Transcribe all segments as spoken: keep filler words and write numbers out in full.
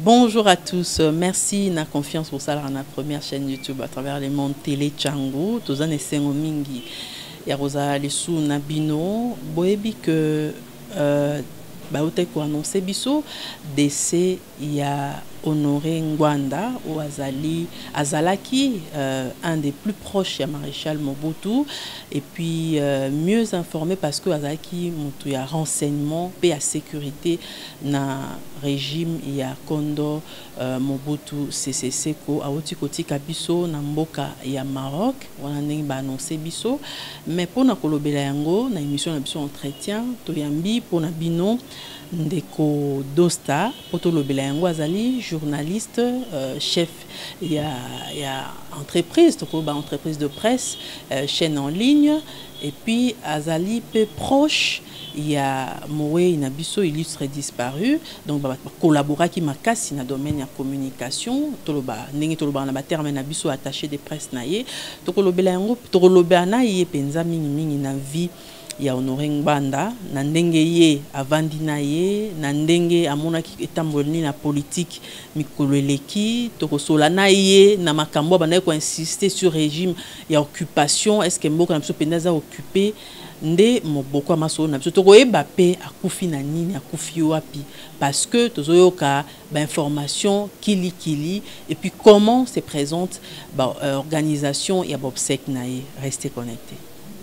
Bonjour à tous, merci na confiance pour ça dans la première chaîne YouTube à travers les mondes télé Tchango. Tozan et Sengomingi, Yarosa Lesu Nabino, Boebi que euh, Baote ko annoncé biso décès ya Honoré Ngwanda ou Azali Azalaki, euh, un des plus proches ya Maréchal Mobutu, et puis euh, mieux informé parce que Azalaki Mobutu ya renseignement et à sécurité na régime ya Kondo euh, Mobutu Sese Seko a oti kotika biso na mboka ya Maroc wana ndenge ba annoncé biso, mais pour na kolobela yango na émission na biso entretien to yambi pour na bino ndeko Dosta poto lobela yango azali journaliste euh, chef ya ya entreprise to ko ba entreprise de presse euh, chaîne en ligne, et puis azali peu proche il y a Moé Nabiso illustre disparu, donc bah collaborer qui makasi na domaine ya communication toloba ndenge toloba na terme Nabiso attaché de presse naie to kolobela yango to kolobela na ye penza mingi mingi na vie ya Honoré Ngwanda na ndenge ye avandi na ye na ndenge amonaki etamboli na politique mikolo eleki to kosola na ye na makambo bana ko insister sur régime ya occupation, est-ce que mboka na biso penza occupé nde moboko amaso na biso to koyeba pe akufi na nini akufi wapi, parce que tozoyoka ba information kili kili, et puis comment se présente ba euh, organisation ya obsèque na ye. Restez connectés.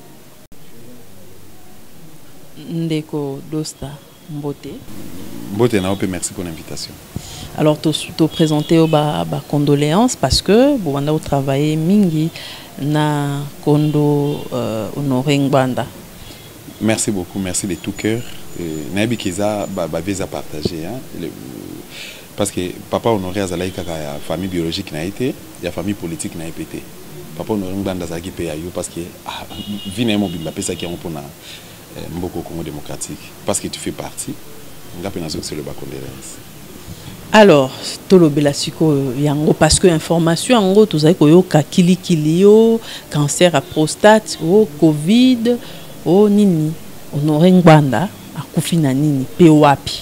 Ndeko Dosta Mbote. Mbote na ope, merci pour l'invitation. Alors to to présenter au ba, ba condoléances parce que bon on a travaillé mingi na Kondo euh, Honoré Ngwanda. Merci beaucoup, merci de tout cœur. Nabi Kiza ba ba visa partager hein, le, parce que papa Honoré azalai kaka ya famille biologique na été, ya famille politique na épété. Papa Honoré Ngwanda zaki pe ayo parce que ah, vina mo bimba pesa ki on pona Mboko Congo démocratique, parce que tu fais partie. C'est le bas condoléances. Alors, tolobela siko yango parce que information yango tozali koyoka kili kilio cancer à prostate o covid o nini Honoré Ngwanda akufi na nini pe wapi.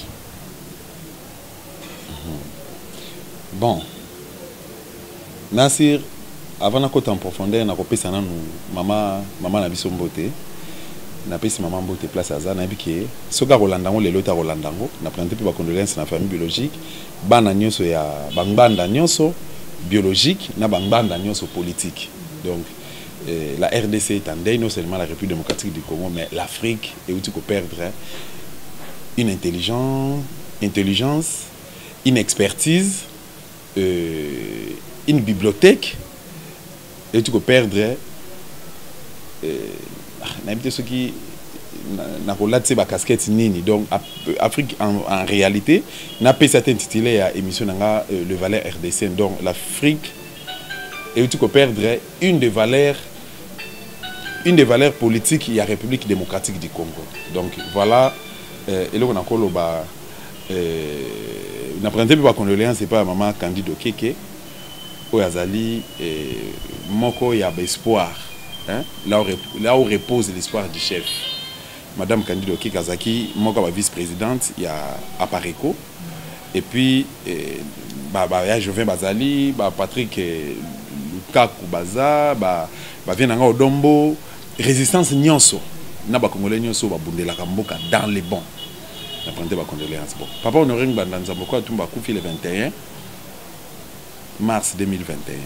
Bon, Nasir, avant na kota en profondeur na kopesa na mama mama na biso Mbote na pesi maman Mbote place aza na biki soka rolandango lelo ta rolandango na présenter pe ba condoléances na famille biologique bana nyonso ya bangbanda nyonso biologique na bangbanda nyonso politique. Donc euh, la R D C est en deuil, non seulement la République démocratique du Congo, mais l'Afrique est où tu peux perdre une intelligence intelligence une expertise euh, une bibliothèque, et tu peux perdre euh, n'habite ceux qui n'a pas laissé ba casquette nini. Donc Afrique en, en réalité n'a pas cette intitulé à émission nanga euh, le valeur R D C. Donc l'Afrique et tu peux perdre une des valeurs une des valeurs politiques de la République démocratique du Congo. Donc voilà euh, et là on a encore ba euh, n'a présenté pas condoléances c'est pas maman Candido Keke au Azali et moko ya espoir. Hein? Là, où, là où repose l'espoir du chef. Madame Candido Kikazaki, moi comme vice-présidente, il y a Apareco. Et puis, eh, bah, bah, il y a Jovin Bazali, bah, Patrick eh, Lukaku Baza, bah, bah, Vienanga Odombo. Résistance Nyonso. Na ba Congolais Nyonso, ba Bundela Kamboka dans les bons. Na prendre ba condoléances. Bon. Papa Honoré Ngwanda Nzamboko a Tumba Koufi le vingt et un mars deux mille vingt et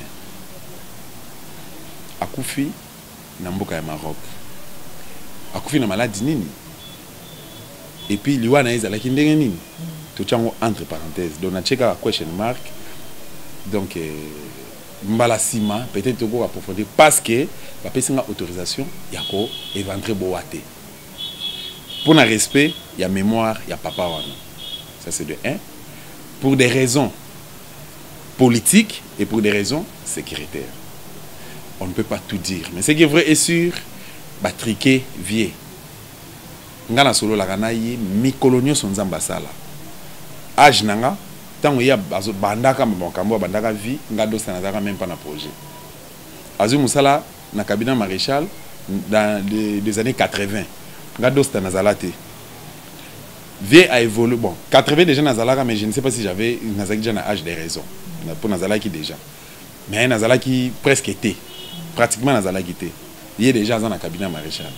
un. A Koufi. Na mboka ya Maroc akufi na maladie nini, et puis liwa na ezalaki ndenge nini to chango entre parenthèses, donc na cheka question mark. Donc eh, mbala sima peut-être to ko approfondir parce que ba pesinga autorisation ya ko éventrer boate pour na respect ya mémoire ya papa wana. Ça c'est de un, pour des raisons politiques et pour des raisons sécuritaires. On ne peut pas tout dire, mais ce qui est vrai et sûr, batriqué vie. Ngana solo la kanayi mi colonio son zambasala. Age nanga, tant ya bazo bandaka mbakambo bandaka vie, ngado sanazaka même pas na projet. Azu musala na cabinet maréchal dans les, des années quatre-vingt. Ngado sanazalate. vie a évolué. Bon, quatre-vingts déjà Nazalaka, mais je ne sais pas si j'avais Nazalaki déjà un âge des raisons. Pour Nazalaki déjà. Mais Nazalaki presque était. Pratiquement Nazalaki était. Il est déjà dans le cabinet maréchal.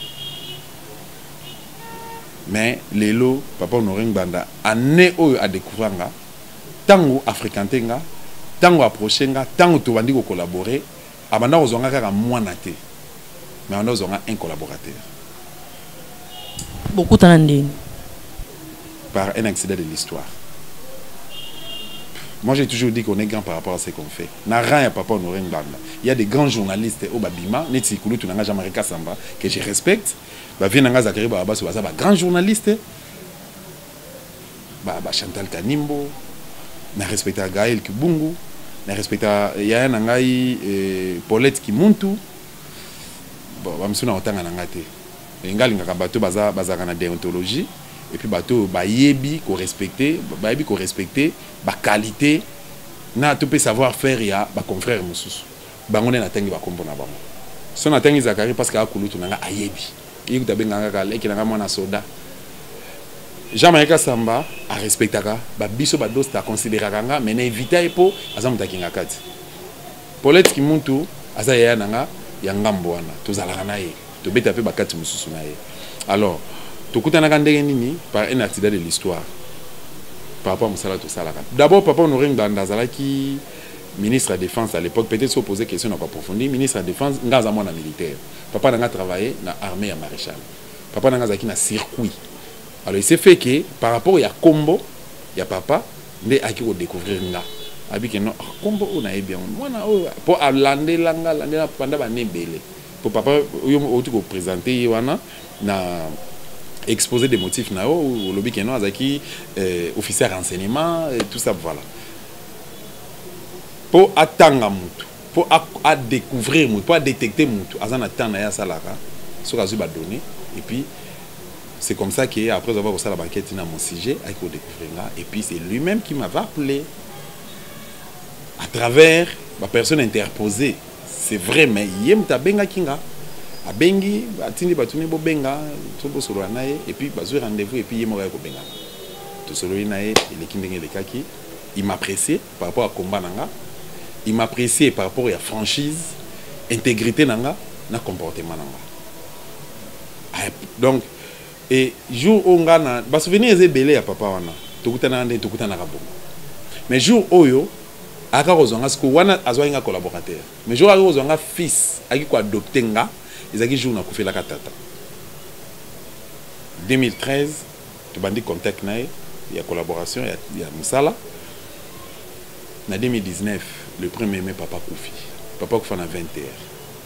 Mais les lots, papa Honoring Banda, année où a découvert, tant à fréquenter, tant à approcher, tant à tout collaborer, abanda aux onga kaka moins naté. Mais on a un collaborateur. Beaucoup de par un accident de l'histoire. Moi, j'ai toujours dit qu'on est grand par rapport à ce qu'on fait. Il y a des grands journalistes au Babima, que je respecte. Grand journaliste. Chantal Kanimbo. Je respecte Gaël Kibungu. Je respecte Yaya Paulette Kimuntu. Je suis en train de faire déontologie. Et puis bateau ba yebi ko respecter ba yebi ko respecter ba qualité na to peut savoir faire ya ba confrère mususu bango na tangi ba kombo na bango so na tangi Zakari parce que akulutu nanga ayebi yi kutabenganga ka leki nanga mwana soda Jamaïka Samba a respectaka ba biso ba dosta considéraka nga mais na éviter po azamuta kinga kati Paulette Kimuntu asa ya nanga ya ngambo wana tozalaka na ye to beta pe ba kati mususu na ye. Alors tout le monde par un accident de l'histoire par rapport à Moussala tout ça. D'abord, papa Honoring Bandazala qui ministre de la Défense à l'époque, peut-être se poser question, n'a pas approfondi. Ministre de la Défense, n'a pas militaire. Papa n'a travaillé dans l'armée à maréchal. Papa n'a pas dans circuit. Alors il s'est fait que par rapport à combo, il y a papa, il a découvrir là. Abi que non, combo on a bien. Moi na pour lander langa lander pendant ba nebele. Pour papa, yo au présenter wana na exposer des motifs nao ou lobby keno azaki euh, officier renseignement et tout ça voilà pour attendre mutu pour à découvrir mutu pour détecter mutu azana attendre ya salaka sur azu ba donner et puis c'est comme ça que après avoir reçu la banquette dans mon sujet avec au découvrir là et puis c'est lui-même qui m'avait appelé à travers ma personne interposée c'est vrai mais yem tabenga kinga abengi atindi batuni bo benga tobo solo nae et puis bazui rendez-vous et puis yemo ya ko benga to solo nae il est kindenge le kaki il m'appréciait par rapport à combat nanga il m'appréciait par rapport à franchise intégrité nanga na comportement nanga donc et jour où ngana ba souvenir ezé belé ya papa wana tokutana ndé tokutana ka bongo mais jour oyo aka kozonga siko wana azwa nga collaborateur mais jour aka kozonga fils aki ko adopter nga ezaki jour na kufela ka tata deux mille treize to bandi contact nae ya collaboration ya, ya musala na deux mille dix-neuf le premier mai papa kufi papa kufa na vingt heures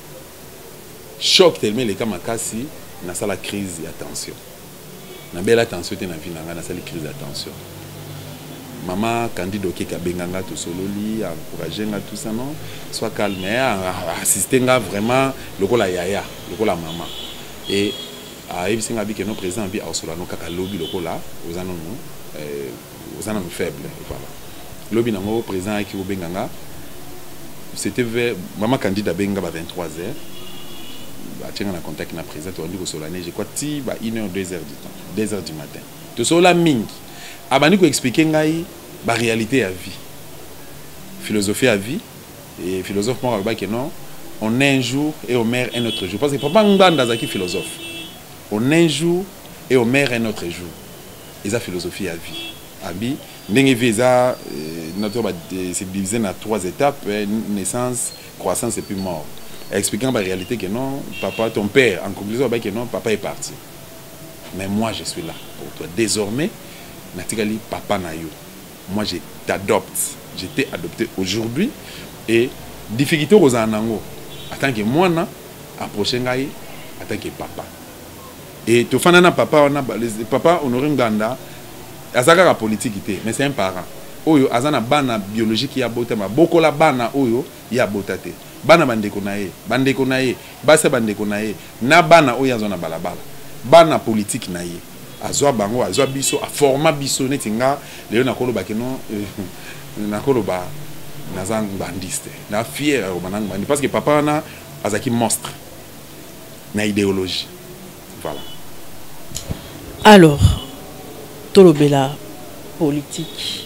choc tellement les kamakasi na sala crise ya tension na belle attention te na vie na na sala crise ya tension maman candidat qui a benganga tout sololi encourager nga tout ça non soit calme assister nga vraiment le ko la yaya le ko la maman et a evi nga bi que non président bi a solo no kaka lobby le ko la aux anon euh aux anon faible voilà lobby na mo président qui o benganga c'était vers maman candidat benga ba vingt-trois heures ba tinga na contact na président to ndiko solane je crois ti ba une heure deux heures du temps deux heures du matin to sola mingi abani ko expliquer ngai ba réalité à vie philosophie à vie et philosophe moi ba que non on est un jour et on meurt un autre jour parce que papa nganda zaki philosophe on est un jour et on meurt un autre jour et ça philosophie à vie abi ndenge visa notre c'est divisé en trois étapes naissance croissance et puis mort expliquant la réalité que non papa ton père en conclusion ba que non papa est parti mais moi je suis là pour toi désormais natikali papa na yo moi je t'adopte je t'ai adopté aujourd'hui et difficulté aux anango en tant que moi na approcher ngai en tant que papa et to fana na papa on a papa Honoring Banda azaka la politique mais c'est un parent oyo azana bana biologique ya botama bokola bana oyo ya botate bana bandeko na ye bandeko na ye basa bandeko na ye na bana oyo azona balabala bana politique na ye azwa bango azwa biso a format biso netinga leo nakolo bakeno nakolo ba nazang bandiste na fier au manang bandi parce que papa na azaki monstre na idéologie voilà. Alors tolobela politique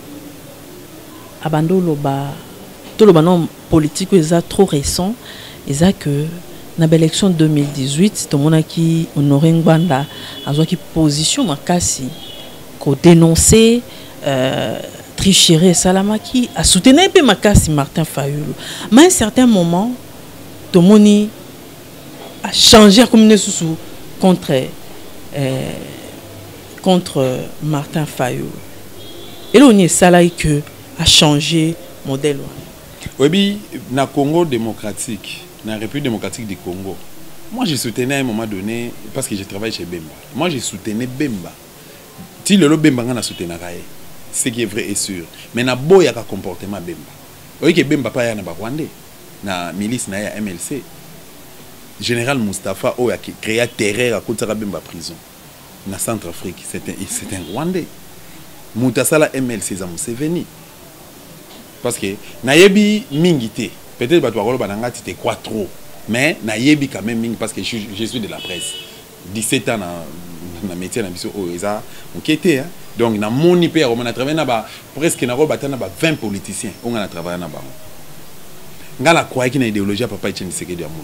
abando loba toloba non politique eza trop récent eza que na élection deux mille dix-huit to monaki Honoré Ngbanda azwaki position makasi ko dénoncer euh, tricherie salamaki a soutenir pe makasi Martin Fayulu mais à un certain moment to moni a changé comme une sous contre euh, contre Martin Fayulu et là on est salai que a changé modèle. Oui, na Congo démocratique, na République démocratique du Congo. Moi, j'ai soutenu à un moment donné parce que je travaille chez Bemba. Moi, j'ai soutenu Bemba. Si le Bemba n'a soutenu Raé, ce qui est vrai et sûr. Mais na boya ka comportement Bemba. Oui que Bemba pas ya na Rwandais, na milice na ya M L C. Général Mustapha o a créé terreur à côté de Bemba prison. Na Centrafrique, c'était c'est un Rwandais. Mutasala M L C za Museveni. Parce que nayebi mingité peut-être batwa kolo bananga tu te crois trop mais nayebi quand même ming parce que je, je suis de la presse dix-sept ans na na métier na biso o eza enquêté hein donc na moni pe on a travaillé na ba presque na ko batana ba vingt politiciens on a travaillé na ba ngala croire qui na idéologie papa Etienne Tshisekedi amour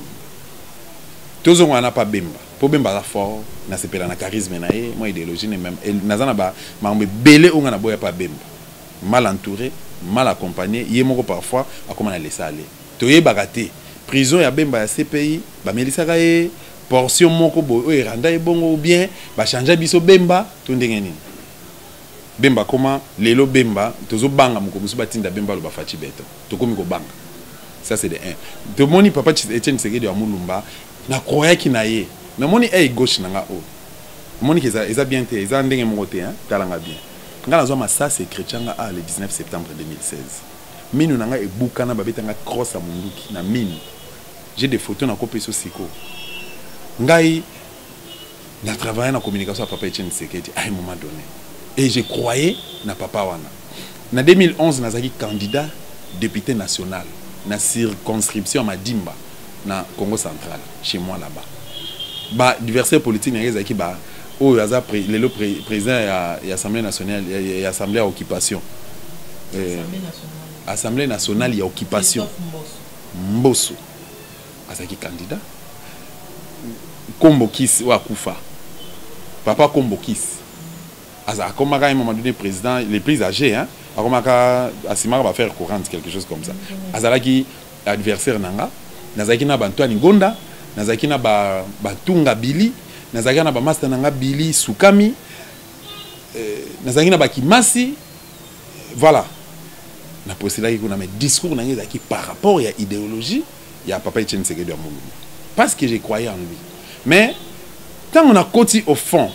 tous on n'a pas Bemba pour Bemba la fort na sepela na charisme na e moi idéologie ne même nazana ba mambe belé on na boya pas Bemba mal entouré mal accompagné, il y a parfois à comment on laisser aller. Tu es bagaté. Prison ya Bemba ya C P I, ba melisa kaye portion moko boy o randa e bongo ou bien ba changer biso Bemba to ndenge nini. Bemba comment lelo Bemba tozo banga moko musu batinda Bemba lo ba fachi beto. To komi ko banga. Ça c'est de un. De moni papa Etienne Tshisekedi ya Mulumba na croya ki na ye. Mais moni est gauche nanga o. Moni ki za bien te, za ndenge moko te hein, kalanga bien. Ça c'est chrétien le dix-neuf septembre deux mille seize. Minu nanga e bukana babetanga cross à munduki na mine. J'ai des photos na copie sur siko. Ngai na travaillé na communication à papa Etienne Tshisekedi à un moment donné. Et je croyais na papa wana. Na deux mille onze nazaki candidat député national na circonscription Madimba na Congo central chez moi là-bas. Ba diversité politique n'ezaki ba oh, il y a le président de l'Assemblée nationale, il y a l'Assemblée à occupation. Assemblée nationale, il y a occupation. Mbosso. Azaki candidat. Kombo Kis ou Akoufa. Papa Kombo Kis. Azaki, comme à un moment donné, président, les plus âgés, hein, Asimara va faire courant, quelque chose comme ça. Azaki, adversaire Nanga, Nazaki na Bantuani Gonda, Nazaki na Batunga Bili. Nazaki na ba master nanga Billy Sukami euh, nazaki na ba Kimasi voilà na posila ki kuna mais discours nanga zaki par rapport à idéologie il y a papa Etienne Tshisekedi Mulumba parce que j'ai croyé en lui mais quand on a côté au fond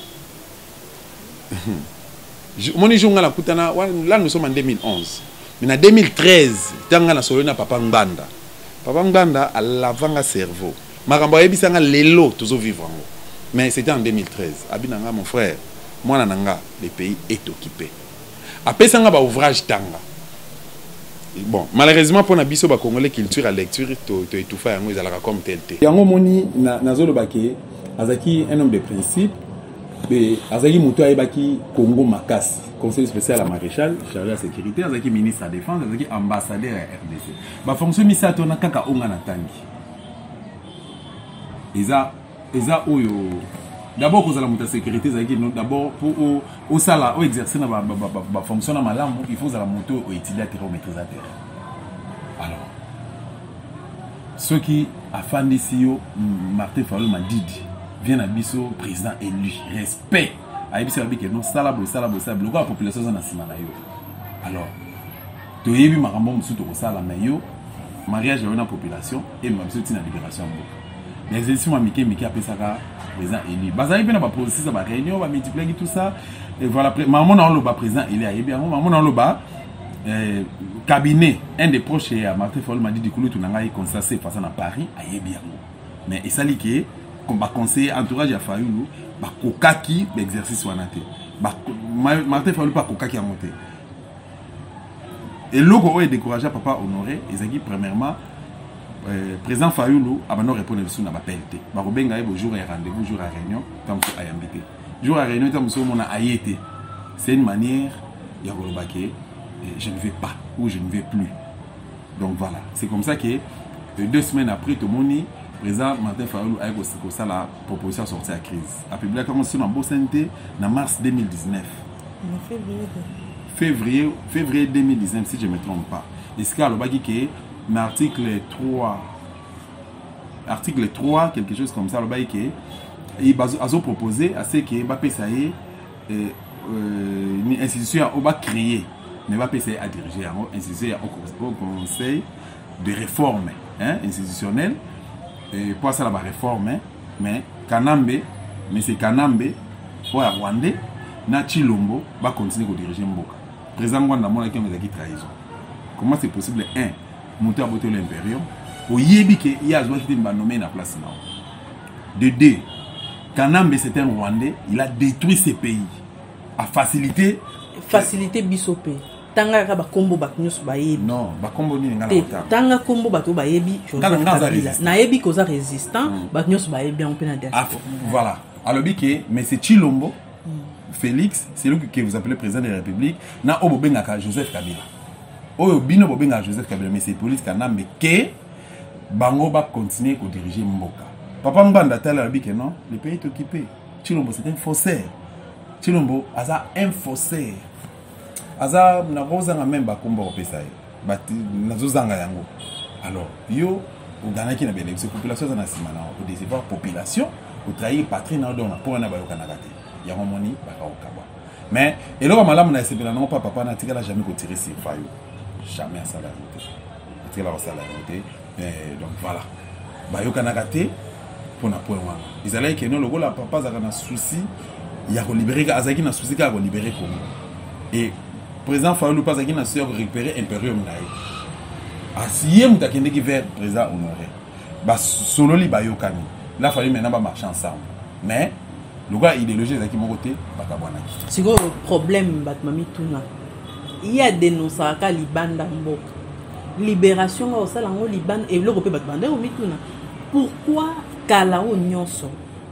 moni jonga la kutana là nous sommes en deux mille onze mais en deux mille treize tanga na solo na papa Ngbanda papa Ngbanda à l'avant cerveau makambo yebisanga lelo tozo vivre ngo. Mais c'était en deux mille treize. Abinanga, mon frère, moi, nanga, le pays est occupé. Après ça, on a ouvrage tanga. Bon, malheureusement, pour Nabiso, ba Congolais culture à lecture, tu étouffe à ils allaient comme tel tel. Yango moni na zolo baki, azaki un homme de principe, mais azaki muto aibaki Congo Makasi, conseiller spécial à maréchal, chargé de la sécurité, azaki ministre à la défense, azaki ambassadeur à R D C. Ba fonction misato na kaka onga na tangi. Eza Eza oyo d'abord cause la muta sécurité d'abord pour au sala au exercer na ba ba fonction na malamu il faut la moto au étudier terre au maîtrise à terre. Alors ceux qui a fan d'ici Martin Fayulu Madidi vient à biso président élu respect a biso que non sala bo sala bo sala bloquer la population na sima na yo. Alors to yebi makambo musu to sala na yo mariage na population et mabiso tina libération mboka. L'exercice Miki Miki appelle ça président élu. Bazaï bien va processus va réunion va multiplier tout ça et voilà maman on le bas président élu a bien maman on le bas cabinet un des proches à Martin Fayulu m'a dit du coup tout n'anga constaté face à Paris a bien mais et ça lié comme va conseiller entourage à Fayulu ba kokaki l'exercice wanate ba Martin Fayulu pas kokaki a monter et logo est découragé papa Honoré ezaki premièrement Euh, président Fayulu a maintenant répondu sur la P L T. Barobenga est jour et rendez-vous, jour à réunion, comme ça a invité. Jour à réunion, comme ça on a aïté. c'est une manière il y a je ne vais pas ou je ne vais plus. Donc voilà, c'est comme ça que deux semaines après tout le monde le président Martin Fayulu a eu ça la proposition sortie à crise. A publié la convention en Beau Santé en mars deux mille dix-neuf. Février, février deux mille dix-neuf, si je ne me trompe pas. Et ce qu'il y a que l'article trois, article trois, quelque chose comme ça, le bail qui il a proposé à ce que Mbappé ça y est une institution a créé, mais Mbappé ça a dirigé une institution au conseil de réforme hein, institutionnelle et pour ça la réforme hein, mais Kanambe, mais c'est Kanambe pour Rwandais na Chilombo va continuer à diriger Mboka. Président Rwanda mon qui a trahison. Comment c'est possible un monter à botter l'impérium au yebi que il y a qui m'a nommé na place là. De deux, Kanambe c'est un Rwandais, il a détruit ces pays à faciliter faciliter bisopé. Tanga ka ba kombo ba nyusu ba yebi. Non, ba kombo ni ngala ota. Tanga kombo ba to ba yebi. Na yebi ko za résistant, ba nyusu ba yebi en plein diaspora. Voilà. Alors biké mais c'est Chilombo. Félix, c'est lui que vous appelez président de la République, na obobengaka Joseph Kabila. Oyo bino bobenga Joseph Kabila mais c'est police Kanambe que bango va continuer à diriger Mboka. Papa Mbanda tala bi que non, le pays est occupé. Chilombo c'est un faussaire. Chilombo aza un faussaire. Aza na rozanga même ba komba opesa. Ba na zozanga yango. Alors, yo ogana ki na bénéfice population za na simana au décevoir population, au trahir patrie na dona pour na ba yo kanagate. Yango moni ba ka okaba. Mais et là malamu na sepela non pas papa na tika la jamais ko tirer sur fayo. Jamais à salaire. Tika la salaire. Donc voilà. Ba yo kanagate pour na point wana. Ils allaient que non le la papa za na souci il y a libérer azaki na souci ka libérer Congo. Et président Fayulu pas azaki na souci récupérer impérium na ye. Asiye mutakende ki vers président honoré. Ba solo li ba yokani. Là Fayulu maintenant ba marcher ensemble. Mais le gars idéologie azaki mon côté ba ka bwana. C'est quoi le problème batmami tuna? Il y a dénoncé ka libanda mboka. Libération au salango liban et le repé batbanda o mituna. Pourquoi kalao nyonso?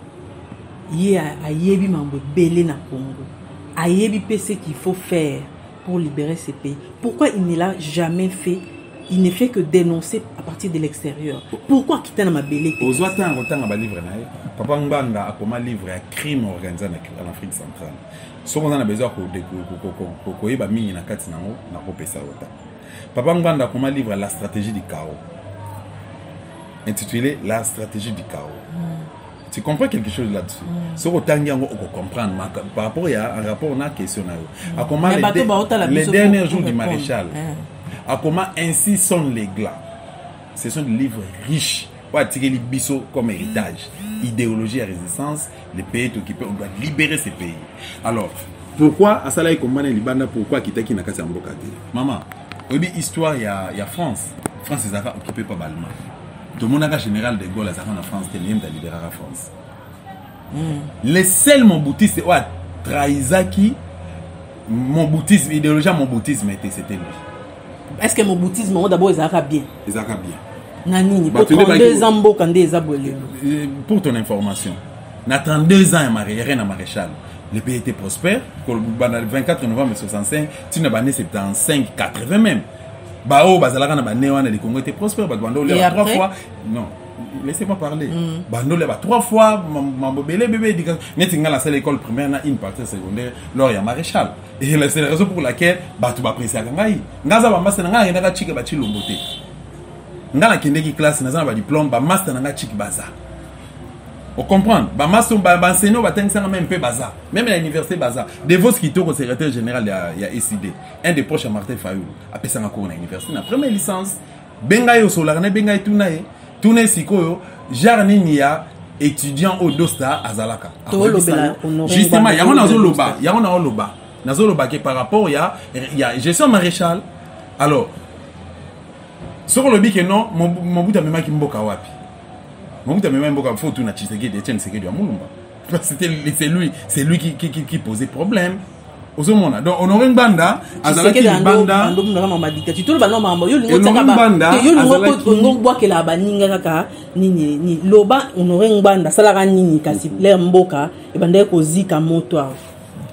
Il y a ayebi mambo belé na Congo. Ayebi P C qu'il faut faire pour libérer ces pays. Pourquoi il ne l'a jamais fait? Il ne fait que dénoncer à partir de l'extérieur. Pourquoi quitter na mabélé? Aux autres en retard ba livre na. Papa Mbanga a comment livre un crime organisé en Afrique centrale. Ce qu'on a besoin ko ko ko yeba mingi na kati nango na ko pesa ota. Papa Mbanga a comment livre la stratégie du chaos. Intitulé La stratégie du chaos. Mm. Tu comprends quelque chose là-dessus? Ce que tu as comprendre par rapport à un rapport on a question à comment les, dé les derniers jours du maréchal, à comment ainsi sont les glas. Ce sont des livres riches. On va tirer les bisous comme héritage. Idéologie et résistance, les pays est occupé, on doit libérer ces pays. Alors, pourquoi à Salaï Komane Libanda, pourquoi quitter qui n'a qu'à s'embokate? Maman, oui, histoire, il y a, y a France. France est occupée par Balma. Tout le monde a général de Gaulle en France, qui est libéré la France. Mm. Le seul mon bouddhisme, c'est ouais, Traizaki, mon bouddhisme, idéologie, mon bouddhisme, c'était lui. Est-ce que mon bouddhisme, d'abord, ils ont bien? Ils ont bien. Nani, pour trente-deux ans, pour ton information, il y a trente-deux ans, il y a un maréchal. Le pays était prospère. Le vingt-quatre novembre soixante-cinq, tu n'as pas né soixante-quinze, quatre-vingts même. Bao bazalaka na banéwana les Congo était prospère bando le trois fois non laissez-moi parler mm. Bando le ba trois fois mambobele bébé dit neti ngala c'est l'école primaire na une partie secondaire lors ya maréchal et c'est la raison pour laquelle batu ba pressé ngai ngaza ba master ngai ngaka chike ba chilombo te ngala kindeki classe na za ba diplôme ba master nga chike baza. On comprend. Bah master bah enseignant bah t'enseigner même peu baza. Même à l'université baza. De vos qui au secrétaire général il y a S I D. Un des proches à Martin Fayulu. Après ça encore à l'université. La première licence. Bengayo solarne bengayo tunae. Tunae sikoyo. Jarni niya étudiant au Dosta à Zalaka. Justement, il y a un azoloba. Il y a un azoloba. Nazoloba qui par rapport il y a il y a gestion maréchal. Alors sur le bic non mon mon bout à même qui mboka wapi. C'était lui, c'est lui qui, qui, qui, qui posait problème. Donc on aurait une banda, Azalaki une banda. On aurait une banda, Salara Nini, Kasi, Lemboka, et Bande Kozika Motoa.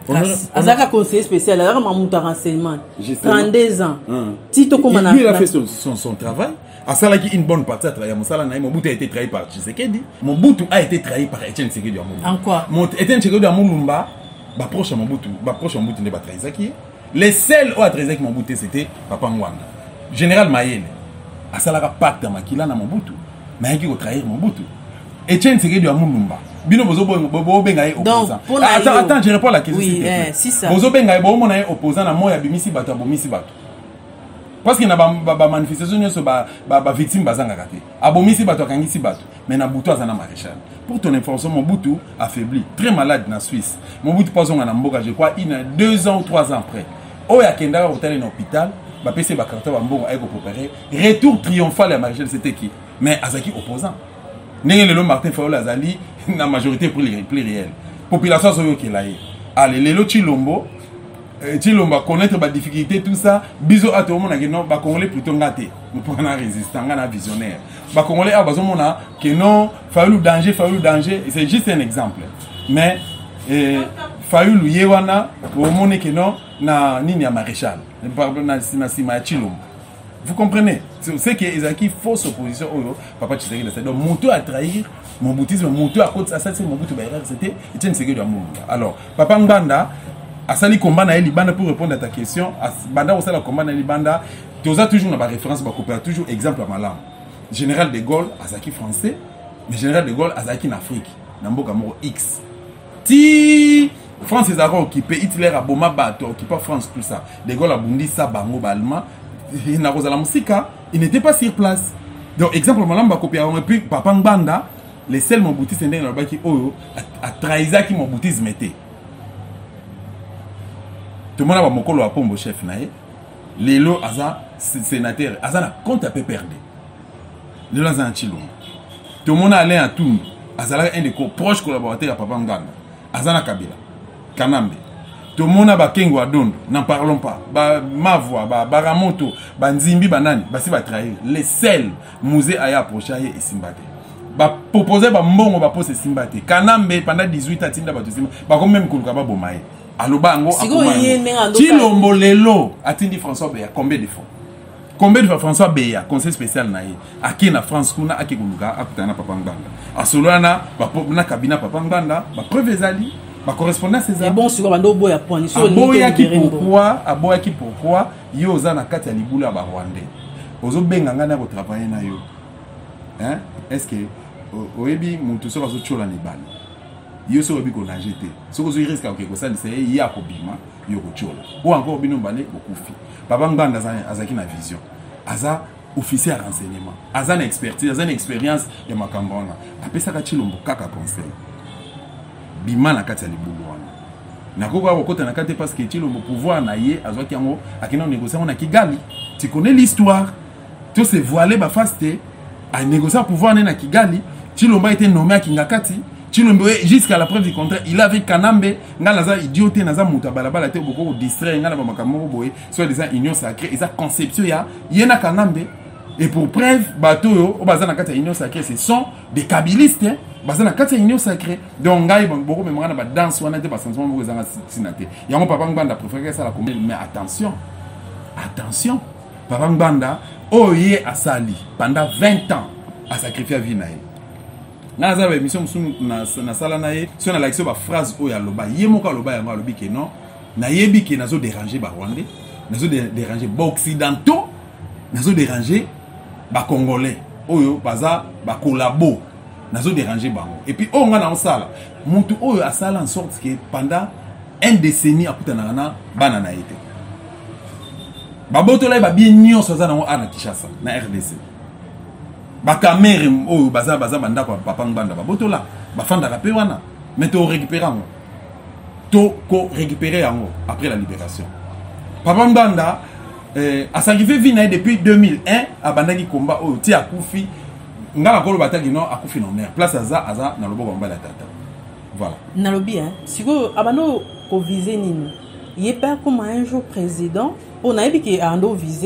Azaka conseiller spécial, Azaka Mamouta renseignement. trente-deux ans. Tito Komana. Lui, il a fait son, son, son travail. Asalaki une bonne partie à travailler. Mobutu a été trahi par Tshisekedi. Mobutu a été trahi par Etienne Tshisekedi Amulumba. En quoi? Etienne Tshisekedi Amulumba, bah proche à Mobutu, bah proche à Mobutu n'est pas trahi. Les seuls où a trahi Mobutu, c'était Papa Ngwanda. Général Mayele. Asalaka pacte à Makila na Mobutu. Mais il a trahi Mobutu. Etienne Tshisekedi Amulumba. Bino bozo bozo bengaye opposant. Attends, attends, je réponds à la question. Oui, eh, si ça. Bozo bengaye bozo monaye opposant na moya bimisi bato abomisi bato. Parce qu'il y a ba manifestation nyoso ba ba victime bazanga kate. Abomisi bato akangisi bato. Mais na Mobutu azana maréchal. Pour ton information, Mobutu affaibli, très malade na Suisse. Mobutu passe na mboka, je crois, il y a deux ans ou trois ans après. Oya kenda hôtel en hôpital, ba pc ba carton ba mbongo ayeko préparer. Retour triomphal à maréchal, c'était qui? Mais azaki opposant. N'est le Martin Fayulu azali na majorité plurielle. Population soyo qui là. Allez, les lots Chilombo, Chilombo connaître ba difficulté tout ça, biso ato mona que non ba congolais plutôt ngate. Nous prenons résistant, ngana visionnaire. Ba congolais a bazo mona que non, Fayulu danger, Fayulu danger, c'est juste un exemple. Mais eh Fayulu yewana au mona que non na nini ya maréchal. Na na sima Chilombo. Vous comprenez? C'est que Ezaki fausse opposition au papa Tshisekedi. Donc Mobutu a trahi mon boutisme, Mobutu à côté ça c'est Mobutu Bayra, c'était Etienne Tshisekedi Amulumba. Alors papa Nganda a sali combat na Libanda pour répondre à ta question. Banda aussi la combat na Libanda, tu as toujours na référence ba copier toujours exemple à malam. Général de Gaulle Azaki français, mais général de Gaulle Azaki en Afrique, na mboka moko X. Ti France les a occupé, Hitler a bomba bateau, occupé France tout ça. De Gaulle a bundi ça bango ba allemand. Il n'était pas sur place. Donc, exemple, et puis Papa Ngwanda, les seuls Mobutu c'est un qui a trahi qui Mobutu mettait. Tout le monde a mokolo a pombo chef nae. Lelo aza sénateur, aza na compte à peu perdu. Lelo aza un chilo. Tout le monde a allé à tout. Aza un des proches collaborateurs à Papa Ngwanda. Aza na Kabila, Kanambe. Tout le monde a bakengo adondo, n'en parlons pas. Ba Mavoa, ba Baramoto, ba Nzimbi, banani, ba si ba trahir. Les seuls musées aya approché et Simbate. Ba proposer ba mbongo ba pose Simbate. Kanambe pendant dix-huit ans tinda ba Simba. Ba comme même kuluka ba bomaye. Aloba ngo akoma. Chilombo lelo atindi François Beya combien de fois? Combien de fois François Beya conseil spécial naïe. Aki na France kuna aki kuluka akutana Papa Ngwanda. Asolana ba na kabina Papa Ngwanda, ba preuve ezali. Ma correspondance c'est ça. Bon sur bando boya point sur boya qui pourquoi a boya qui pourquoi yo za na kati ya libula ba rwandais. Ozo benga ngana ko travailler na yo. Hein? Est-ce que oyebi muntu so bazo chola ni bali. Yo so oyebi ko na jeter. So ko zo risque ko ko sali c'est ya ko bima yo ko chola. Ou encore bino bale ko kufi. Papa Ngwanda azaki na vision. Aza officier à renseignement. Aza na expertise, aza na expérience ya makambona. Apesa ka Chilombo kaka conseil. Bima na kati ya libulu wana. Na koko kokota na kati parce que Chilombo pouvoir na ye azwaki yango akina négocier na Kigali. Tu connais l'histoire. Tout se voilé ba faste a négocier pouvoir na Kigali. Chilombo a été nommé à Kingakati. Chilombo jusqu'à la preuve du contraire, il avait Kanambe, ngala za idioté naza muta balabala te beaucoup distraire ngala ba makamoko boye, soit des union sacrée et sa conception ya yena Kanambe. Et pour preuve, bateau yo, au bazana kati ya union sacrée, ce sont des kabylistes. Bazana kati ya union sacrée. Donc ngai beaucoup même ngana ba danse wana te ba sentiment beaucoup zanga sinate. Yango Papa Ngwanda préféré ça la commune, mais attention. Attention. Papa Ngwanda oye asali pendant vingt ans a sacrifié vie na ye. Na za ba émission na na sala na ye, so na la ba phrase oya loba, yemoka loba yango lobi ke non, na yebi ke nazo déranger ba Rwandais, nazo déranger ba occidentaux, nazo déranger ba Congolais. Oyo baza ba collabo. Nazo déranger bango. Et puis on a en salle. Mutu oyo asala en sorte que pendant un décennie akuta na na bana na été. Ba boto la ba bien nyon so za na ana Kinshasa na R D C. Ba camere oyo baza baza banda kwa Papa Ngwanda ba boto la ba fanda ka pe wana. Mais to récupérer ngo. To ko récupérer yango après la libération. Papa Ngwanda euh a sacrifié vie na depuis deux mille un a bandaki combat oyo ti akufi. Ngala kolo bataki non akufi non mer place aza aza na loboko mbala tata. Voilà. Nalobi hein. Siko abano ko viser nini. Il est pas comme un jour président. On a dit qu'il a ando visé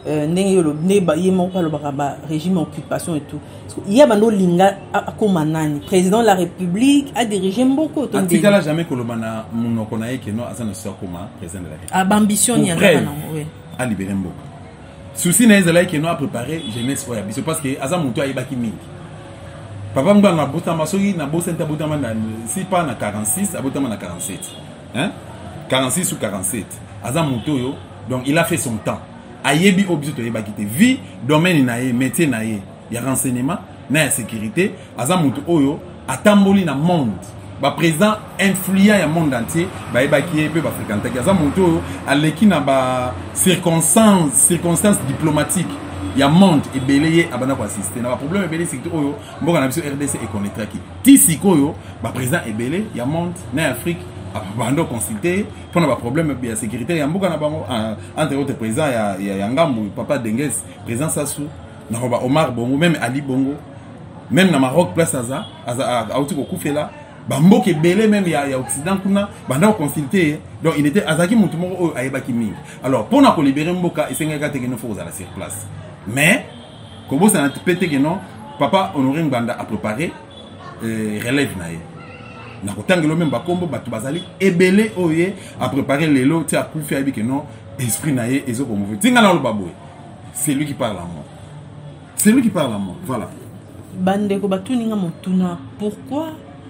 ndenge yo ne ba yemo pa lo ba régime occupation et tout il y a bando linga akoma nani président de la République a dirigé mboko to ndenge atikala jamais kolobana munoko na yeke no asana sokoma président de la République a ambition ni anga na oui a libérer mboko souci na ezala yeke no a préparer jeunesse oya biso parce que aza muntu ayebaki mingi papa mba na botama soki na bosenta botama na si pas na quarante-six abotama na quarante-sept hein quarante-six ou quarante-sept aza muntu yo donc il a fait son temps ayebi objet to yeba kité vie domaine na ye métier na ye ya renseignement na ya sécurité aza mutu oyo atamboli na monde ba président influent ya monde entier ba yeba ki pe ba fréquenter aza mutu oyo aleki na ba circonstances circonstances diplomatiques ya monde ebeleye abana ko assister na ba problème ebele c'est oyo mboka na biso R D C e connaîtra ki ti sikoyo ba président ebele ya monde na Afrique bando consulter pour na ba problème ya sécurité ya mboka na bango entre autres président ya ya Ngambu papa Dengues président Sassou na ba Omar Bongo même Ali Bongo même na Maroc place aza aza auti ko kufela ba mboka belé même ya ya Occident kuna bando consulter donc il était azaki mutu moko ayebaki mingi alors pour na ko libérer mboka esengaka tekeno faut à la sur place mais kobo ça na pété que non papa Honoré Ngbanda a préparé euh, relève na ye na kotangelo même bakombo batu bazali ebele oye a préparer lelo ti akufi abi que non esprit na ye ezo ko mouver tinga na lo baboy c'est lui qui parle à moi c'est lui qui parle à moi voilà bande ko batuninga motuna pourquoi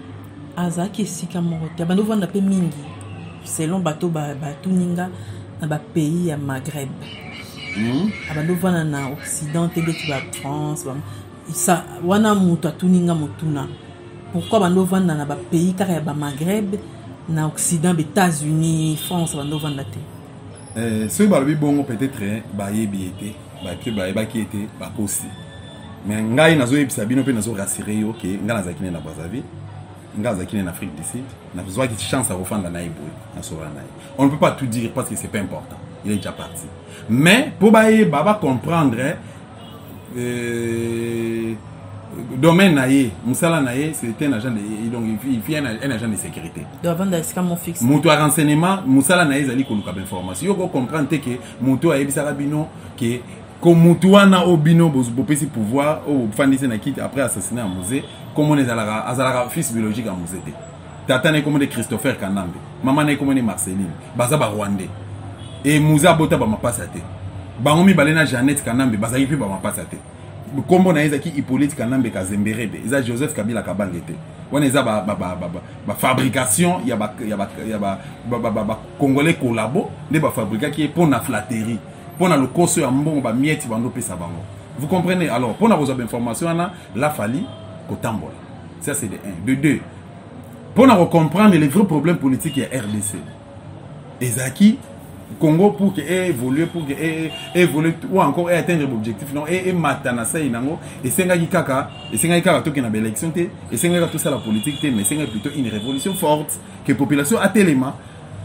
azaki sika morote bando vanda pe mingi selon bato ba batuninga na ba pays ya Maghreb mm. bando vanda na Occident te beti ba France ba ça wana mutu atuninga motuna pourquoi bando vanda na ba pays kaka ba Maghreb na Occident, États-Unis, France bando vanda te euh ce balobi bongo peut-être ba yebi été ba ke ba ba ki été ba kosi mais ngai nazo yebisa bino pe nazo rassurer yo ke nga nazakine na Brazzaville nga nazakine na Afrique du Sud na besoin de chance à refonder na ibo na sora na on ne peut pas tout dire parce que c'est pas important il est déjà parti mais pour ba baba comprendre euh domaine naie musala naie c'était un agent de donc il fait un, un agent de sécurité devant d'esca mon fixe mutu renseignement musala naie zali ko luka information yo ko comprendre que mutu a yebisa bino que comme mutu wana obino bopesi pouvoir au fandise na kit après assassiné à musée comme on est à la azala fils biologique à musée tata ne comme de Christopher Kanambe maman ne comme de Marceline baza ba Rwandais et muza bota ba mapasa te bangomi balena Jeannette Kanambe bazali pe ba mapasa te kombo na ezaki Hippolyte Kanambe Kazemberebe eza Joseph Kabila Kabangete wana eza ba ba ba ba fabrication ya ba ya ba ya ba ba ba congolais collabo ne ba fabrica qui est pour na flatterie pour na le coso ya mbongo ba mieti bando pesa bango vous comprenez alors pour na vos informations na la fali kotambola ça c'est de un de deux pour na comprendre les vrais problèmes politiques ya R D C ezaki Congo pour que évoluer pour que évoluer ou encore atteindre l'objectif non et matana ça inango et senga kaka et senga kaka to na élection té et senga tout ça la politique té mais senga plutôt une révolution forte que population a tellement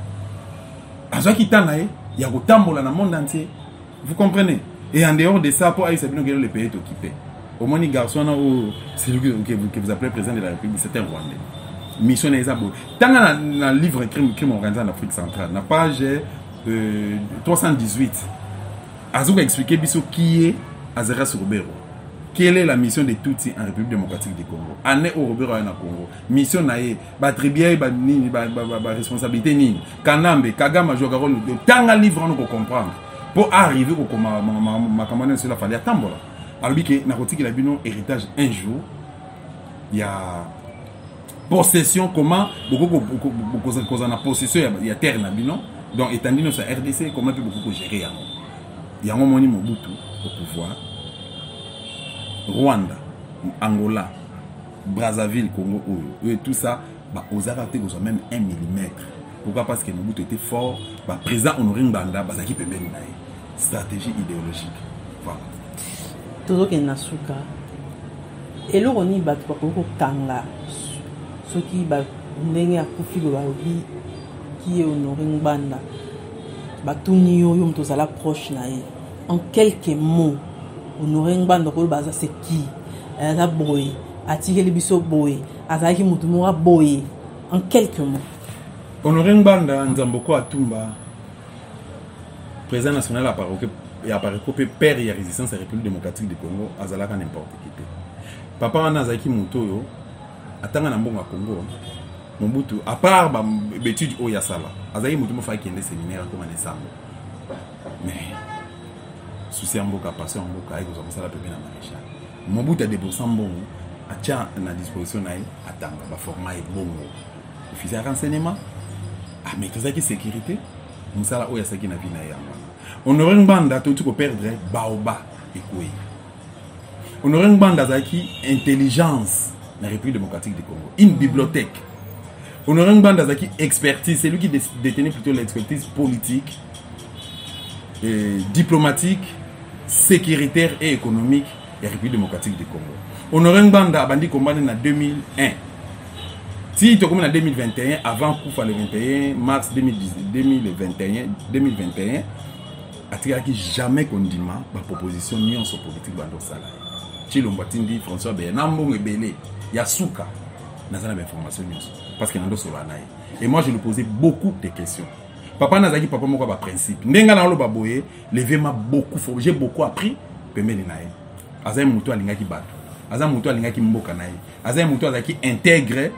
azo kitana ya kotambola na monde entier vous comprenez et en dehors de ça pour aller sabino que le pays est occupé au moins les garçons ou c'est lui que vous que vous appelez président de la République c'est un Rwandais mission les abo tant dans livre crime crime organisé en Afrique centrale na page Euh, trois cent dix-huit Azouka expliqué biso qui est Azera Sorobero. Quelle est la mission de Tutsi en République démocratique du Congo? Ané au Robero na Congo. Mission naé ba tribia ba ni ba ba responsabilité ni. Kanambe Kagama joue rôle de tanga livre on peut comprendre. Pour arriver au ma ma ma camarade sur la fallait attendre. Alors que na rotiki la bino héritage un jour il y a possession comment beaucoup beaucoup beaucoup cause na possession il y a terre na bino. Donc, étant donné que c'est R D C, comment peut beaucoup gérer? Il y a un moment Mobutu au pouvoir. Rwanda, Angola, Brazzaville, Congo, et tout ça, bah, aux arrêtés, vous avez même un millimètre. Pourquoi? Parce que Mobutu était fort. Bah, président Honoré Ngbanda, bah, ça qui peut même une stratégie idéologique. Voilà. Tout ce qui est nasuka. Et là, on y bat pour beaucoup de kanga. Ce qui va venir à Kofi Gouaoui. Qui est Honoré Ngbanda batuni yo yo mtozala proche na ye en quelques mots Honoré Ngbanda ko baza c'est qui aza boy atikeli biso boy azaki mutu mora boy en quelques mots Honoré Ngbanda Nzamboko Atumba président national à Paroke il apparaît que père et résistance à la République démocratique du Congo azalaka n'importe qui. Papa wana azaki mutoyo atanga na mbongo Congo. Mobutu à part ba étude o ya sala. Azaki mutu mo fa kende séminaire comme en ensemble. Mais souci mboka passer mboka iko za sala pepe na maréchal. Mobutu a déboursé mbongo a tia na disposition na atanga ba format et bongo. Officier renseignement a maîtriser qui sécurité. Musala o ya saki na vie na yango. Honoré Ngbanda tout ko perdre baoba ekoué. Honoré Ngbanda zaki intelligence la République démocratique du Congo, une bibliothèque. Honoré Ngbanda zaki expertise, c'est lui qui détenait plutôt l'expertise politique, et diplomatique, sécuritaire et économique de la République démocratique du Congo. Honoré Ngbanda a bandi combattu en deux mille un. Si tu commences en deux mille vingt et un, avant Koufa le vingt et un mars deux mille vingt et un, deux mille vingt et un, atikaki jamais condiment la proposition nion sur politique bando sala. Chilombo tindi François Bernambo ngebele ya suka nazana information nion parce que nando solo naï. Et moi je lui posais beaucoup de questions. Papa nazaki papa moko ba principe. Ndenga na lo baboye, levé m'a beaucoup j'ai beaucoup appris pemeli naï. Azay muto alingaki bato. Azay muto alingaki mboka naï. Azay muto azaki intègre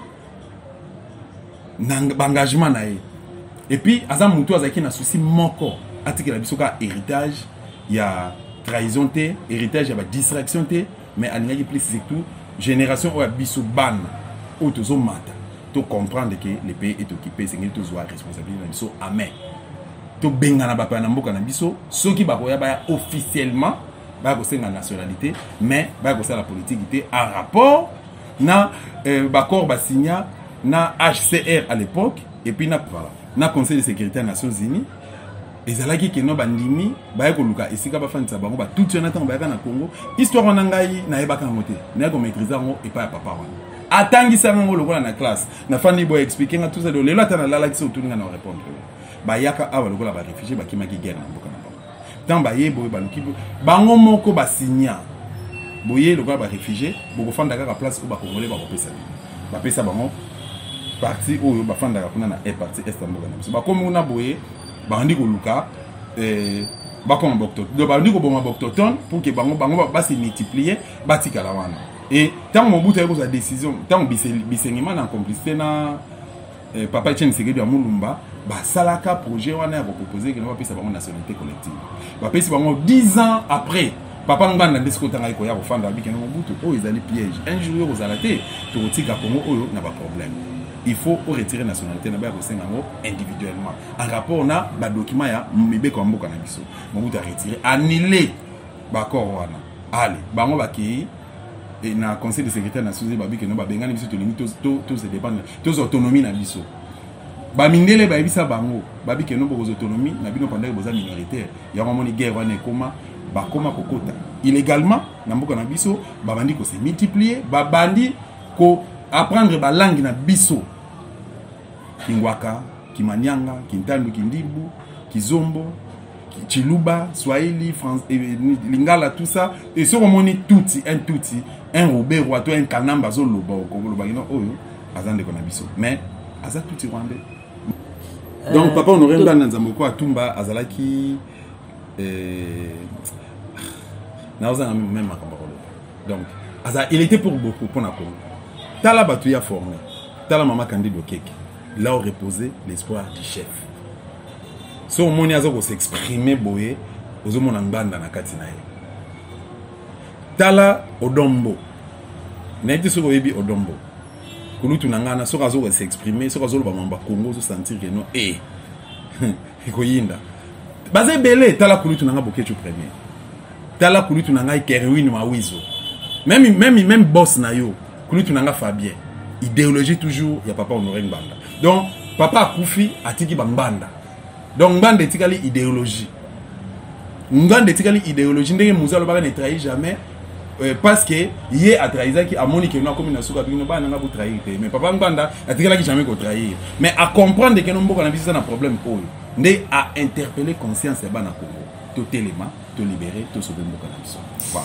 engagement naï. Et puis azay muto azaki na souci moko. Article la bisoka héritage, il y a trahison té, héritage il y a distraction té, mais il plus surtout génération ou biso ban ou tozo mata. Tu comprendre que le pays est occupé, c'est que tu dois responsabilité na biso amen. Tu benga na bapa na mboka na biso, ceux qui ba koya ba officiellement ba ko senga nationalité, mais ba ko ça la politique était en rapport na euh, ba corps ba signa na H C R à l'époque et puis na voilà, na Conseil de sécurité des Nations Unies. Ezalaki ke no bandimi baye ko luka esika ba fanisa bango ba tout na temps bayaka na Congo histoire wana ngai na yebaka ngote na ko maîtriser ngo et pas papa wana atangisa ngo lokola na classe na fani boy expliquer nga tout ça de lelo atana lala ki so tuninga na répondre bayaka awa lokola ba réfugié ba kimaki guerre na mboka na bango tant baye boy baluki bango moko ba signa boye lokola ba réfugié boko fanda kaka place où ba congolais ba kopesa ba pesa bango parti oyo ba fanda kuna na e parti est mboka na biso ba komo na boye bandi ko luka eh ba ko mbokto do bandi ko bonga boktoton pour que bango bango ba se multiplier batika la wana et tant Mobutu a pris sa décision tant bisengima na complicité na eh, papa Etienne Tshisekedi ya Mulumba ba salaka projet wana ya proposer que no ba pesa bango nationalité collective ba pesa bango dix ans après papa Ngbanda ndesiko tanga iko ya ko fanda bikeno Mobutu o ezali piège un jour yo kozalate to kotika Congo oyo na ba problème. Il faut retirer la nationalité individuellement. En rapport, on a des documents qui sont retirés. Mobutu a retiré, annulé. D'accord, allez, bango baki et na Conseil de sécurité des Nations Unies babi que no ba bengani biso to limite to to se dépendre to autonomie na biso. Ba mindele ba bisa bango babi que no bo autonomie na bino pendant que boza minoritaire. Ya moni guerre wana koma ba koma kokota. Illégalement na mboka na biso ba bandi ko se multiplier, ba bandi ko apprendre la langue na biso Kingwaka, Kimanyanga, Kintandu, Kindimbu, Kizombo, Chiluba, Swahili, France, Lingala, tout ça. Et sur on est touti, un touti, un robé, roito, un kanamba, zo loba, au Congo, loba, non, oh, azan de konabiso. Mais, azan touti rwandais. Donc, papa, on aurait un dans Zamboko à Tumba, azalaki, naosa même à Kambarolo. Donc, il était pour beaucoup, pour la Congo. Tala Batouya formé, Tala Mama Candido Keke, là où reposait l'espoir du chef. Si on a s'exprimer, boye, aux hommes en bande dans la Katinaï. Tala Odombo, n'est-ce pas Oebi Odombo? Kulu tunangana, so razo s'exprimer, so razo ba mamba Congo, so sentir que non, eh, ikoyinda. Bazé belé, Tala Kulu tunanga bokechu premier. Tala Kulu tunanga ikerwin mawizo. Même même même boss na yo. Kulu tunanga Fabien. Idéologie toujours, il y a papa Honoré Ngbanda. Donc, papa Koufi a tiki Bambanda. Donc, Ngbanda tikali idéologie. Ngbanda tikali idéologie. Ndenge Moussa Lobara ne trahit jamais. Euh, parce que, yé a trahi qui a moni que nous comme une souka, nous n'avons pas trahir. Mais papa Ngbanda a tikali jamais qu'on trahir. Mais à comprendre que nous n'avons pas un problème pour eux. Ndé a interpellé conscience et ban à Congo. Tout élément, tout libérer, tout sauver Mboka. Voilà.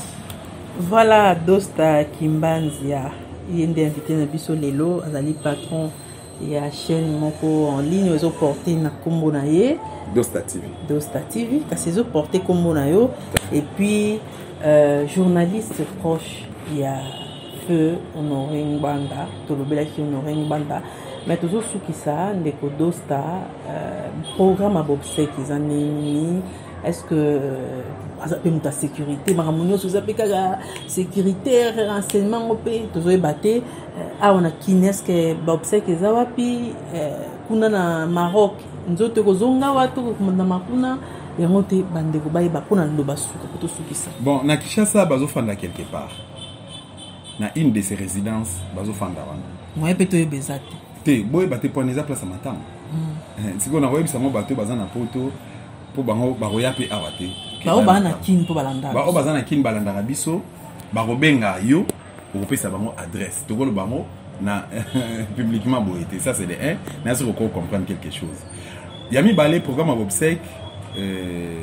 Voilà, Dosta Kimbanzia. Il est invité à Bisso Lelo, Azali patron il y a chaîne moko en ligne ils ont porté na kombo na ye Dosta T V Dosta T V kasi ils ont porté kombo na yo et puis euh, journaliste proche il y a feu Honoré Ngbanda tolobela ki Honoré Ngbanda mais toujours sous qui ça ndeko Dosta euh, programme à bobsek ils en nini est-ce que azape muta sécurité maramunyo sous ape kaka sécurité renseignement opé toujours batté ah on a kines que bobsek ezawapi kuna na Maroc nzoto kozonga watu na makuna yango te bandeko bayeba pona loba suka poto sukisa bon na Kinshasa bazo fanda quelque part na une de ces résidences bazo fanda wana moi peto yebezate te boy baté poneza place matanga mm. siko na webisa mo bato bazana poto po bango baroya pe awate ba bana kin po balanda ba bazana kin balanda biso ba robenga yo opesa bango adresse to golo bango na publiquement boité ça c'est de un na se ko comprendre quelque chose yami balé programme obsèque euh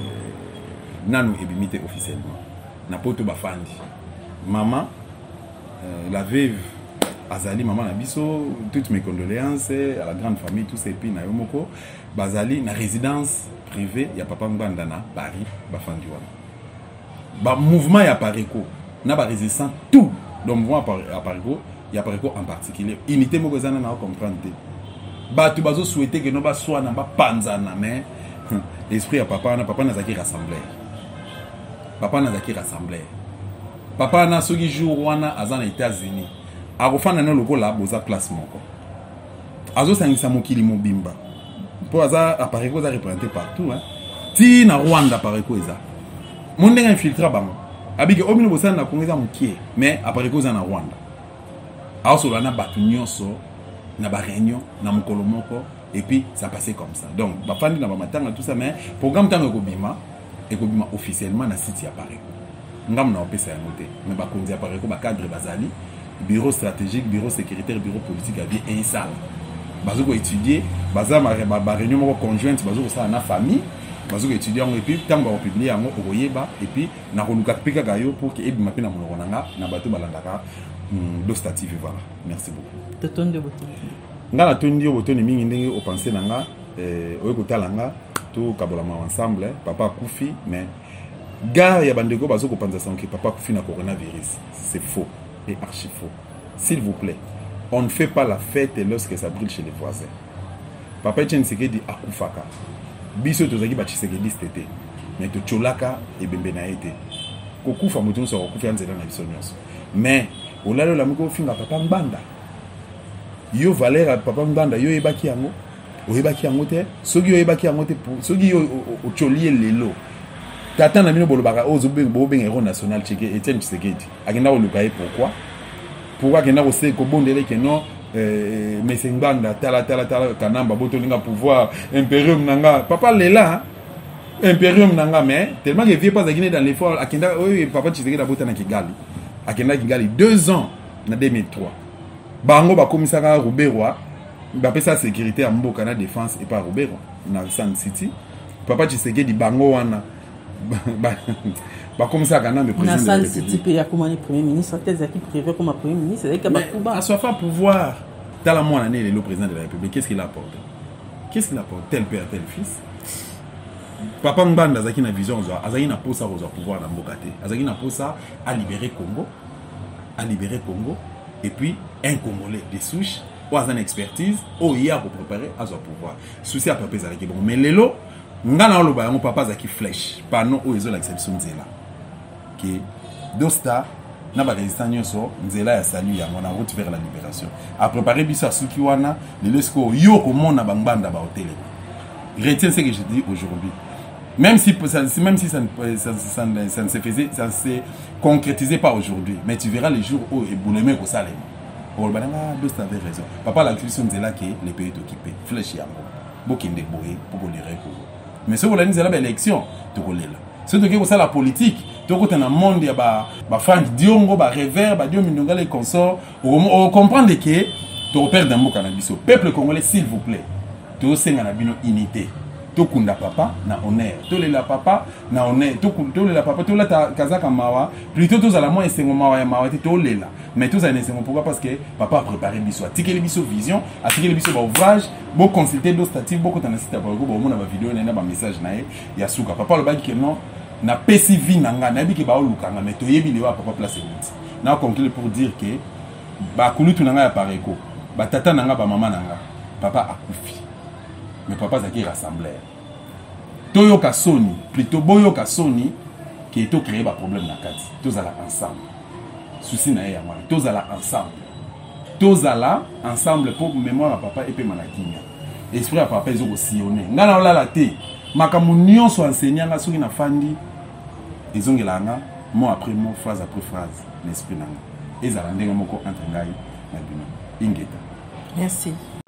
nanu ebimité officiellement na poto bafandi maman euh, la veuve Azali maman na biso toutes mes condoléances à la grande famille tous ces pays na yomoko bazali na résidence privée ya papa Ngbanda na Paris bafandi wana ba mouvement ya Pareko na ba résistant tout donc mouvement à Pareko ya Pareko en particulier unité moko zana na comprendre ba tu bazo souhaiter que no ba soit na ba panzana mais l'esprit ya papa na papa na zaki rassembler papa na zaki rassembler papa na soki jour wana azana États-Unis akofana na lokola boza place moko azo sangisa mokili mobimba po aza Pareko za représenté partout hein ti na Rwanda Pareko eza mondenga infiltra bango abike omino bosana na Kongo eza mokie mais Pareko za na Rwanda aso na batu nyonso na ba réunion na mokolo moko et puis ça passait comme ça donc ba fandi na ba matanga tout ça mais programme tango ko bima et ko bima officiellement na site ya Pareko ngam na opesa ya noté mais ba konzi ya Pareko ba cadre bazali bureau stratégique, bureau sécuritaire, bureau politique avait un salle. Bazo ko étudier, baza ma ba réunion moko conjointe, bazo ko ça na famille, bazo ko étudier et puis tant ba publier yango okoyeba et puis na koluka pika gayo pour que ebi mapena monoko nanga na bato balandaka Dosta T V voilà. Merci beaucoup. Totonde boto. Ngala tondi botoni mingi ndenge o penser nanga euh oyeko talanga to kabolama ensemble papa Koufi mais gars ya bandeko bazo ko penser ça que papa Koufi na coronavirus. C'est faux. Et archi faux. S'il vous plaît, on ne fait pas la fête lorsque ça brûle chez les voisins. Papa Etienne Tshisekedi akufaka. Biso tozaki ba Tshisekedi stete. Mais to cholaka et bembe na été. Kokufa mutu so kokufa nzela na biso nyonso. Mais olalo la miko finga papa Ngbanda. Yo Valère papa Ngbanda yo ebaki yango. Oyebaki yango te. Soki yo ebaki yango te soki yo ocholier lelo. Tata na mino bolobaka ozo benga héros national tcheke Etienne Tshisekedi akenda kolukaye pourquoi pourquoi akenda kose ko bondele ke non euh mais Ngbanda tala tala tala kanamba botolinga pouvoir impérium nanga papa lela impérium nanga mais tellement que vieux pas akine dans l'effort akenda oui papa Tshisekedi abota na Kigali akenda Kigali deux ans na deux mille trois bango ba komisaka Ruberwa ba pesa sécurité à mboka na défense et pas Ruberwa na Sun City papa Tshisekedi bango wana bah comme ça quand même président de la République il y a comme un premier ministre tes équipes privées comme un premier ministre c'est que Bakuba à soit faire pouvoir dans la mois année le président de la République qu'est-ce qu'il apporte qu'est-ce qu'il apporte tel père tel fils papa Ngbanda azaki na vision zo azaki na posa au pouvoir na mbokate azaki na posa à libérer Congo à libérer Congo et puis un Congolais des souches ou à une expertise au hier pour préparer à son pouvoir souci à papa ezaki bon mais lelo ngana oloba yango papa zaki flèche pano o ezo la exception nzela que Dosta na ba résistant nyonso nzela ya salut yango na route vers la libération a préparer biso asuki wana le lesko yo ko mona bangbanda ba hôtel retiens ce que je dis aujourd'hui même si même si ça ne ça, ça, ça ne se faisait ça se concrétisait pas aujourd'hui mais tu verras les jours où ebouleme ko salema pour bananga Dosta avait raison papa la exception nzela que les pays est occupé flèche yango bokinde boye pour lire pour mais ce qu'on a dit c'est l'élection tu connais là c'est que ça la politique tu connais dans monde ya ba ba Frank Diongo ba Revers ba Dio Minonga les consorts on comprendre que tu repères dans mon cannabis peuple congolais s'il vous plaît tu sais ngana bino unité tokunda papa na honneur tolela papa na honneur tolela papa tolata kazaka mawa plutôt tozala moins esengo mawa ya mawa te tolela mais tozala na esengo pourquoi parce que papa a préparé biso atikeli biso vision atikeli biso ba ouvrage bo consulter dos statistiques beaucoup dans site ba bo mona ba vidéo na ba message na ye ya suka papa le baki que non na pesi vie nanga na biki ba olukanga mais toyebi lewa papa place minute na conclure pour dire que ba kulutu nanga ya pareko ba tata nanga ba mama nanga papa akufi mais papa zaki rassembleur toyoka soni plutôt boyoka soni qui est to créer ba problème na kati tozala ensemble souci na ya mwana tozala ensemble tozala ensemble pour mémoire à papa et pe manakinya esprit à papa ezoko sillonner ngana olala te makambo nyonso enseignant nga soki na fandi ezongelanga mot après mot phrase après phrase l'esprit nanga ezala ndenge moko entre ngai na bino ingeta merci.